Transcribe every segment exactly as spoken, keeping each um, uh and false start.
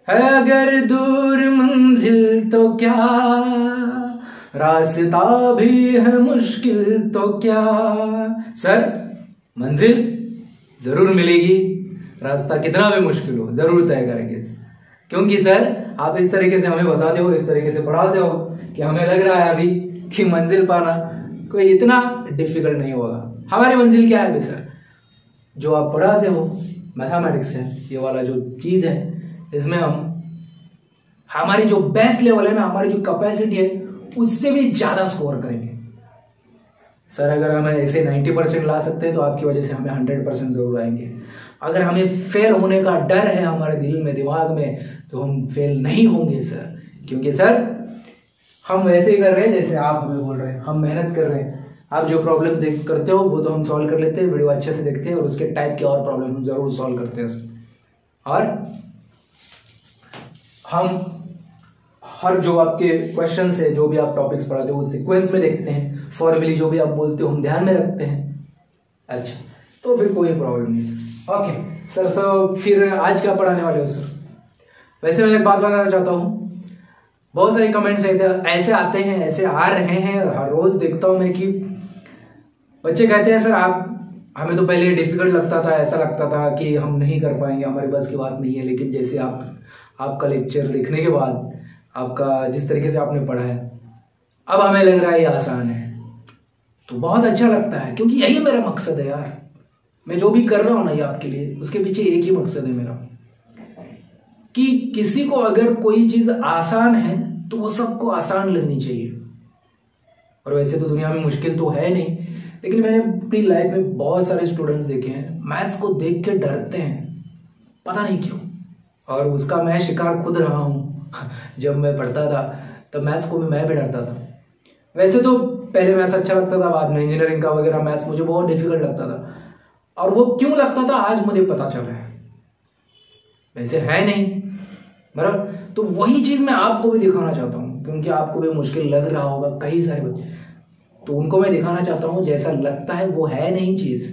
है अगर दूर मंजिल तो क्या, रास्ता भी है मुश्किल तो क्या। सर मंजिल जरूर मिलेगी, रास्ता कितना भी मुश्किल हो जरूर तय करेंगे, क्योंकि सर आप इस तरीके से हमें बताते हो, इस तरीके से पढ़ाते हो कि हमें लग रहा है अभी कि मंजिल पाना कोई इतना डिफिकल्ट नहीं होगा। हमारी मंजिल क्या है अभी सर? जो आप पढ़ाते हो मैथमेटिक्स है, ये वाला जो चीज है, इसमें हम हमारी जो बेस्ट लेवल है ना, हमारी जो कैपेसिटी है उससे भी ज्यादा स्कोर करेंगे सर। अगर हमें ऐसे नब्बे परसेंट ला सकते हैं तो आपकी वजह से हमें हंड्रेड परसेंट जरूर आएंगे। अगर हमें फेल होने का डर है हमारे दिल में, दिमाग में, तो हम फेल नहीं होंगे सर, क्योंकि सर हम वैसे ही कर रहे हैं जैसे आप हमें बोल रहे हैं, हम मेहनत कर रहे हैं। आप जो प्रॉब्लम देख करते हो वो तो हम सॉल्व कर लेते हैं, वीडियो अच्छे से देखते हैं और उसके टाइप के और प्रॉब्लम हम जरूर सॉल्व करते हैं सर। और हम हर जो आपके क्वेश्चंस है, जो भी आप टॉपिक्स पढ़ाते हो, सीक्वेंस में देखते हैं, फॉर्मली जो भी आप बोलते हो हम ध्यान में रखते हैं। अच्छा, तो फिर कोई प्रॉब्लम नहीं सर। ओके सर, सो फिर आज क्या पढ़ाने वाले हो सर? वैसे मैं एक बात बताना चाहता हूँ, बहुत सारे कमेंट्स ऐसे आते हैं, ऐसे आ रहे हैं, हर रोज देखता हूं मैं कि बच्चे कहते हैं सर आप, हमें तो पहले डिफिकल्ट लगता था, ऐसा लगता था कि हम नहीं कर पाएंगे, हमारी बस की बात नहीं है, लेकिन जैसे आप आपका लेक्चर देखने के बाद, आपका जिस तरीके से आपने पढ़ा है, अब हमें लग रहा है ये आसान है। तो बहुत अच्छा लगता है, क्योंकि यही मेरा मकसद है यार। मैं जो भी कर रहा हूं ना ये आपके लिए, उसके पीछे एक ही मकसद है मेरा, कि किसी को अगर कोई चीज आसान है तो वो सबको आसान लगनी चाहिए। और वैसे तो दुनिया में मुश्किल तो है नहीं, लेकिन मैंने अपनी लाइफ में बहुत सारे स्टूडेंट्स देखे हैं मैथ्स को देख के डरते हैं, पता नहीं क्यों। और उसका मैं शिकार खुद रहा हूं। जब मैं पढ़ता था तब मैथ्स को भी मैं भी डरता था। वैसे तो पहले मैथ्स अच्छा लगता था, बाद में इंजीनियरिंग का वगैरह मैथ्स मुझे बहुत डिफिकल्ट लगता था। और वो क्यों लगता था आज मुझे पता चला है, वैसे है नहीं बराबर। तो वही चीज मैं आपको भी दिखाना चाहता हूं, क्योंकि आपको भी मुश्किल लग रहा होगा कई सारे बच्चे, तो उनको मैं दिखाना चाहता हूं जैसा लगता है वो है नहीं चीज।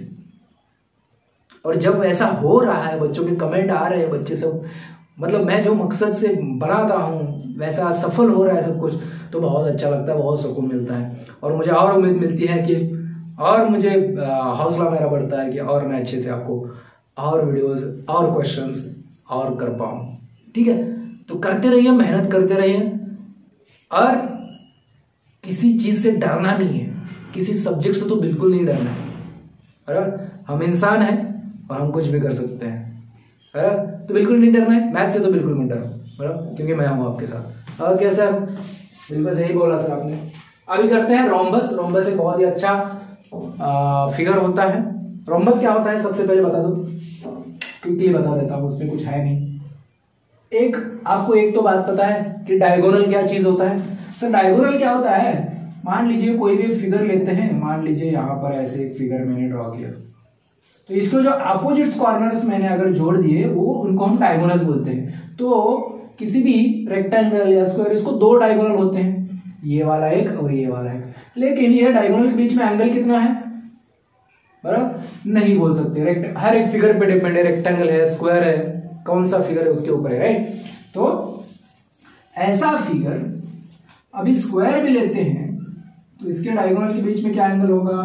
और जब ऐसा हो रहा है, बच्चों के कमेंट आ रहे हैं, बच्चे सब मतलब मैं जो मकसद से बनाता हूं वैसा सफल हो रहा है सब कुछ, तो बहुत अच्छा लगता है, बहुत सुकून मिलता है। और मुझे और उम्मीद मिलती है कि और मुझे हौसला मेरा बढ़ता है कि और मैं अच्छे से आपको और वीडियोस और क्वेश्चंस और कर पाऊं। ठीक है, तो करते रहिए, मेहनत करते रहिए, और किसी चीज से डरना नहीं है, किसी सब्जेक्ट से तो बिल्कुल नहीं डरना है। बराबर, हम इंसान हैं और हम कुछ भी कर सकते हैं। बराबर, तो बिल्कुल नहीं डरना है, मैथ से तो बिल्कुल मत डरो, बराबर, क्योंकि मैं हूं आपके साथ। और क्या सर, बिल्कुल सही बोला सर आपने। अभी करते हैं रोम्बस। रोम्बस एक बहुत ही अच्छा आ, फिगर होता है। रोम्बस क्या होता है सबसे पहले बता दो, क्विकली बता देता हूं, उसमें कुछ है नहीं। एक आपको एक तो बात पता है कि डायगोनल क्या चीज होता है। सर डायगोनल क्या होता है, मान लीजिए कोई भी फिगर लेते हैं, मान लीजिए यहाँ पर ऐसे एक फिगर मैंने ड्रॉ किया, तो इसको जो अपोजिट कॉर्नर्स मैंने अगर जोड़ दिए वो उनको हम डायगोनल बोलते हैं। तो किसी भी रेक्टेंगल या स्क्वायर, इसको दो डायगोनल होते हैं, ये वाला एक और ये वाला एक, लेकिन ये डायगोनल के बीच में एंगल कितना है बराबर नहीं बोल सकते। हर एक फिगर पे डिपेंड है, रेक्टेंगल है, स्क्वायर है, कौन सा फिगर है उसके ऊपर है, राइट। तो ऐसा फिगर अभी स्क्वायर भी लेते हैं तो इसके डायगोनल के बीच में क्या एंगल होगा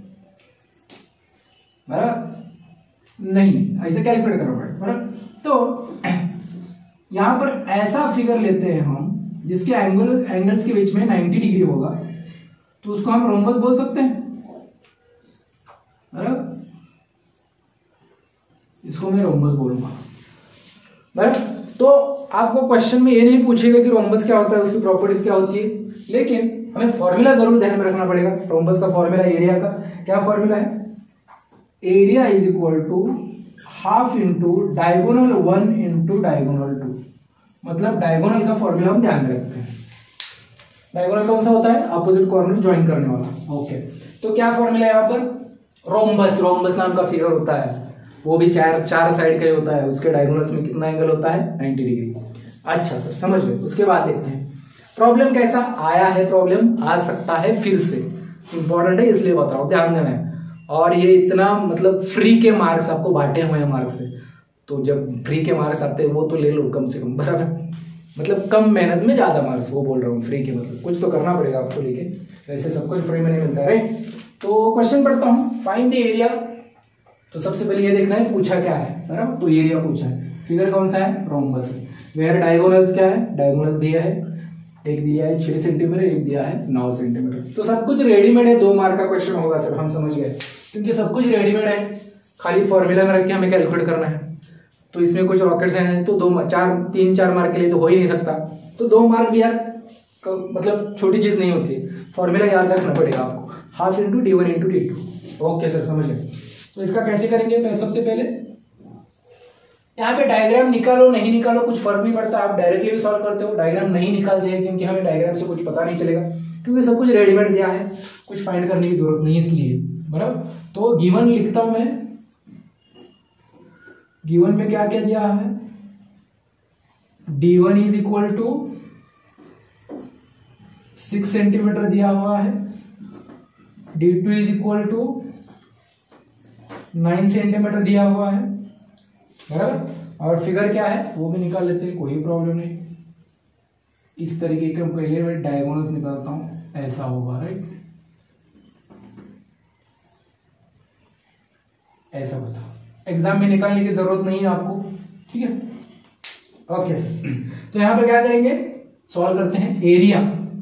बराबर नहीं, ऐसे कैलकुलेट करना पड़ेगा बराबर। तो यहां पर ऐसा फिगर लेते हैं हम जिसके एंगल एंगल्स के बीच में नब्बे डिग्री होगा, तो उसको हम रोम्बस बोल सकते हैं बराबर। इसको मैं रोम्बस बोलूंगा बराबर। तो आपको क्वेश्चन में ये नहीं पूछेगा कि रोम्बस क्या होता है, उसकी प्रॉपर्टीज क्या होती है, लेकिन हमें फॉर्मूला जरूर ध्यान में रखना पड़ेगा। रोम्बस का फॉर्मूला एरिया का क्या फॉर्मूला है, area is equal to half into diagonal one into diagonal two. मतलब डायगोनल का फॉर्मूला हम ध्यान में रखते हैं। डायगोनल कौन सा होता है, अपोजिट कॉर्नर ज्वाइन करने वाला। ओके, तो क्या फॉर्मूला है यहाँ पर, रोम्बस। रोम्बस नाम का फिगर होता है, वो भी चार चार साइड का ही होता है, उसके डायगोनल्स में कितना एंगल होता है, नब्बे डिग्री। अच्छा सर, समझ गए। उसके बाद देखते हैं प्रॉब्लम कैसा आया है। प्रॉब्लम आ सकता है फिर से, इंपॉर्टेंट है इसलिए बता रहा हूं, ध्यान देना है। और ये इतना मतलब फ्री के मार्क्स आपको बांटे हुए हैं मार्क्स से, तो जब फ्री के मार्क्स आते हैं वो तो ले लो कम से कम, बराबर, मतलब कम मेहनत में ज़्यादा मार्क्स, वो बोल रहा हूँ फ्री के, मतलब कुछ तो करना पड़ेगा आपको, लेकिन वैसे सब कुछ फ्री में नहीं मिलता है, राइट। तो क्वेश्चन पढ़ता हूँ, फाइंड द एरिया। तो सबसे पहले ये देखना है पूछा क्या है, बराबर, तो एरिया पूछा है। फिगर कौन सा है, रोम्बस है। वेयर डायगोनल्स क्या है, डायगोनल्स दिया है, एक दिया है छह सेंटीमीटर, एक दिया है नौ सेंटीमीटर। तो सब कुछ रेडीमेड है, दो मार्क का क्वेश्चन होगा सर, हम समझ गए, क्योंकि सब कुछ रेडीमेड है, खाली फॉर्मूला में रख के हमें कैलकुलेट करना है। तो इसमें कुछ रॉकेट्स हैं तो दो चार तीन चार मार्क के लिए तो हो ही नहीं सकता, तो दो मार्क भी यार मतलब छोटी चीज नहीं होती, फॉर्मूला याद रखना पड़ेगा आपको, half into D one into D two. Okay sir, समझ गए। तो इसका कैसे करेंगे, सबसे पहले यहाँ पे डायग्राम निकालो नहीं निकालो कुछ फर्क नहीं पड़ता, आप डायरेक्टली भी सॉल्व करते हो, डायग्राम नहीं निकालते हैं क्योंकि हमें डायग्राम से कुछ पता नहीं चलेगा, क्योंकि सब कुछ रेडीमेड दिया है, कुछ फाइंड करने की जरूरत नहीं, इसलिए, बराबर। तो गिवन लिखता हूं मैं, गिवन में क्या क्या दिया है, D one is equal to six centimetre दिया हुआ है, D two is equal to nine centimetre दिया हुआ है, बराबर। और फिगर क्या है वो भी निकाल लेते हैं, कोई प्रॉब्लम नहीं। इस तरीके के पहले मैं डायगोनल्स निकालता हूं, ऐसा होगा, राइट, ऐसा होता। एग्जाम में निकालने की जरूरत नहीं है आपको, ठीक है, ओके सर। तो यहां पर क्या करेंगे, सॉल्व करते हैं। Area,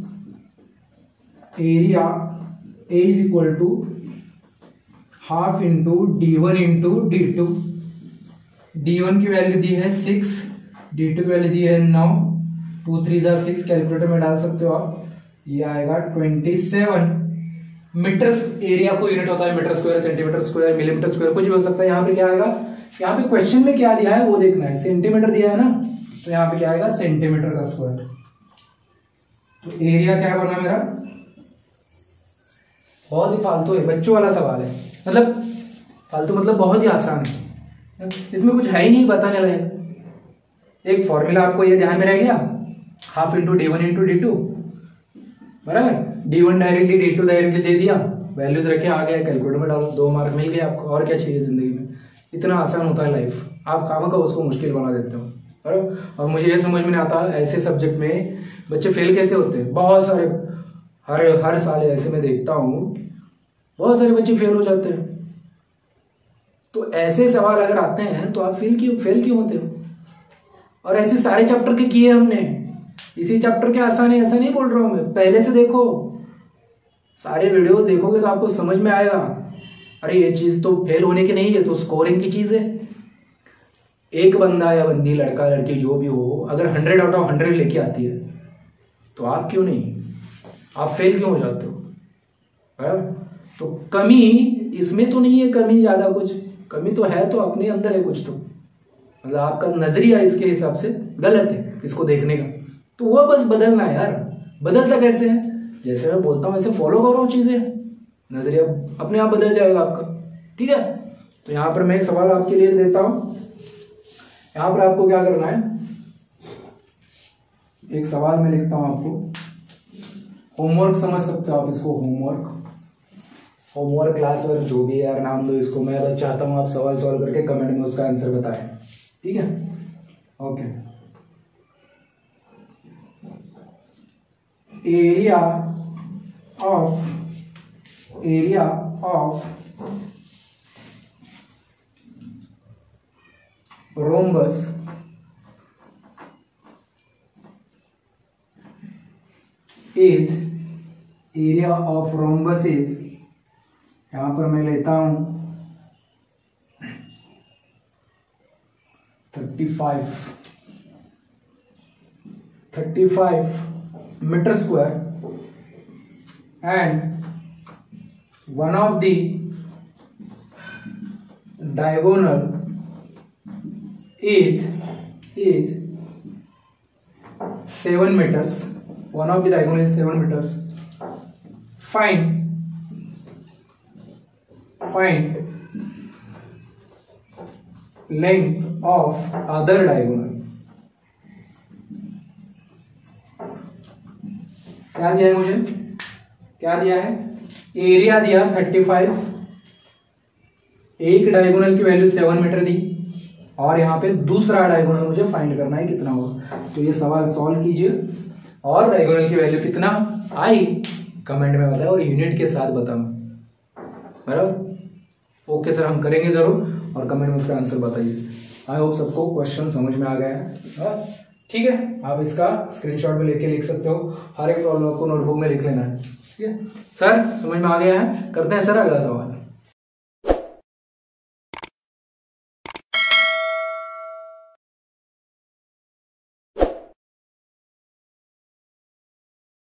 area A is equal to half into D one into D two. D one की वैल्यू दी है सिक्स, डी टू की वैल्यू दी है नौ, टू थ्री जा सिक्स, कैलकुलेटर में डाल सकते हो आप, ये आएगा ट्वेंटी सेवन मीटर। एरिया को यूनिट होता है metre square, centimetre square, millimetre square, कुछ भी हो सकता है। यहाँ पे क्या आएगा, यहाँ पे क्वेश्चन में क्या दिया है वो देखना है, सेंटीमीटर दिया है ना, तो यहाँ पे क्या आएगा सेंटीमीटर का स्क्वायर। तो एरिया क्या बना मेरा, बहुत ही फालतू है, बच्चों वाला सवाल है, मतलब फालतू मतलब बहुत ही आसान है, इसमें कुछ है ही नहीं बताने लगे। एक फॉर्मूला आपको ये ध्यान में रह गया, half into D one into D two, बराबर, D one directly D two directly दे दिया, वैल्यूज रखे आ गया, कैलकुलेटर में डालो, दो मार्क मिल गए आपको। और क्या चाहिए जिंदगी में, इतना आसान होता है लाइफ, आप काम का उसको मुश्किल बना देते हो, बराबर। और मुझे ये समझ में नहीं आता ऐसे सब्जेक्ट में बच्चे फेल कैसे होते हैं, बहुत सारे, हर हर साल ऐसे में देखता हूँ बहुत सारे बच्चे फेल हो जाते हैं। तो ऐसे सवाल अगर आते हैं तो आप फेल क्यों फेल क्यों होते हो, और ऐसे सारे चैप्टर के किए हमने, इसी चैप्टर के आसान है ऐसा नहीं बोल रहा हूं मैं, पहले से देखो, सारे वीडियोस देखोगे तो आपको समझ में आएगा, अरे ये चीज तो फेल होने की नहीं है, तो स्कोरिंग की चीज है। एक बंदा या बंदी, लड़का लड़की जो भी हो, अगर हंड्रेड आउट ऑफ हंड्रेड लेके आती है तो आप क्यों नहीं, आप फेल क्यों हो जाते हो, है? तो कमी इसमें तो नहीं है, कमी ज्यादा कुछ, कमी तो है तो अपने अंदर है कुछ, तो मतलब आपका नजरिया इसके हिसाब से गलत है इसको देखने का, तो वो बस बदलना है यार। बदलता कैसे है, जैसे मैं बोलता हूँ ऐसे फॉलो करो चीजें, नजरिया अपने आप बदल जाएगा आपका, ठीक है। तो यहाँ पर मैं एक सवाल आपके लिए देता हूं, यहाँ पर आपको क्या करना है, एक सवाल मैं लिखता हूं आपको, होमवर्क समझ सकते हो आप इसको, होमवर्क होमवर्क क्लास वर्क जो भी है यार नाम दो इसको, मैं बस चाहता हूं आप सवाल सॉल्व करके कमेंट में उसका आंसर बताएं, ठीक है, okay. Area of area of rhombus is area of rhombus is, यहां पर मैं लेता हूं thirty five thirty five metre square and one of the diagonal is is seven meters, one of the diagonal is seven meters. Find find length of other diagonal. क्या दिया है मुझे, क्या दिया है, एरिया दिया थर्टी फाइव, एक diagonal की वैल्यू सेवन मीटर दी, और यहाँ पे दूसरा डायगोनल मुझे फाइंड करना है कितना होगा। तो ये सवाल सॉल्व कीजिए और डायगोनल की वैल्यू कितना आई कमेंट में बताएं और यूनिट के साथ बताओ, बराबर। ओके सर, हम करेंगे जरूर और कमेंट में इसका आंसर बताइए। आई होप सबको क्वेश्चन समझ में आ गया है। ठीक है, आप इसका स्क्रीनशॉट में लेके लिख सकते हो, हर एक प्रॉब्लम को नोटबुक में लिख लेना है। ठीक है सर, समझ में आ गया है। करते हैं सर अगला सवाल।